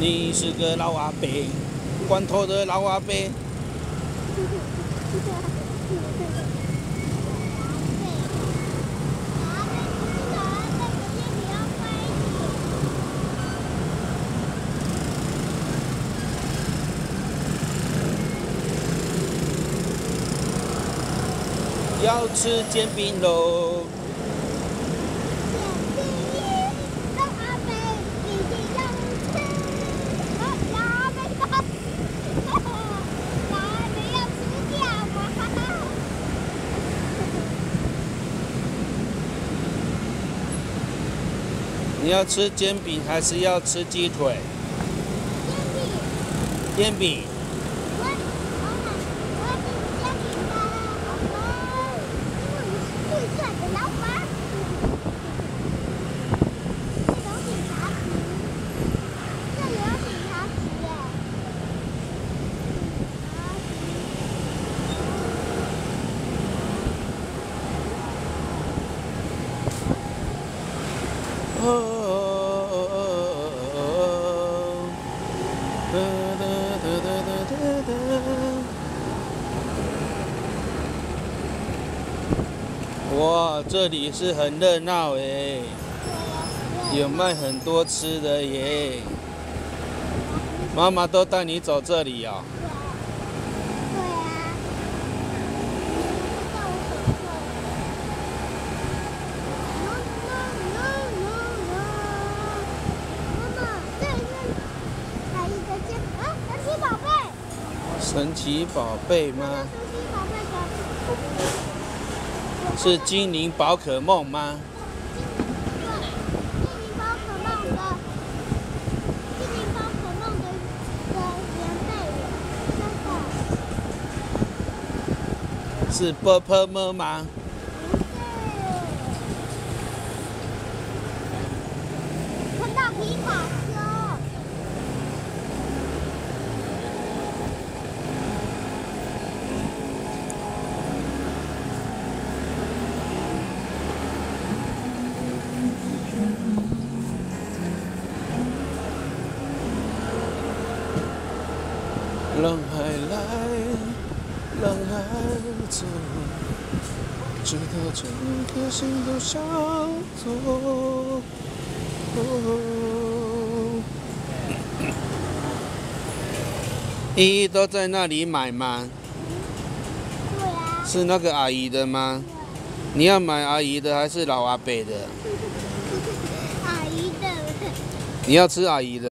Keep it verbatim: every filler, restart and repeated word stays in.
你是个老阿伯，光头的老阿伯。要吃煎饼喽！你要吃煎饼还是要吃鸡腿？煎饼。煎饼。哦哦哦哒哒哒哒哒哒。哇，这里是很热闹哎，有卖很多吃的耶。妈妈都带你走这里哦。神奇宝贝吗？是精灵宝可梦吗？ 精灵宝可梦的，精灵宝可梦的的原类， 是波波么吗？ 不是，看到皮卡丘。 让海来，让海走，直到整颗心都相同。哦，依依都在那里买吗？ 对啊。 是那个阿姨的吗？你要买阿姨的还是老阿伯的？ 阿姨的。 你要吃阿姨的。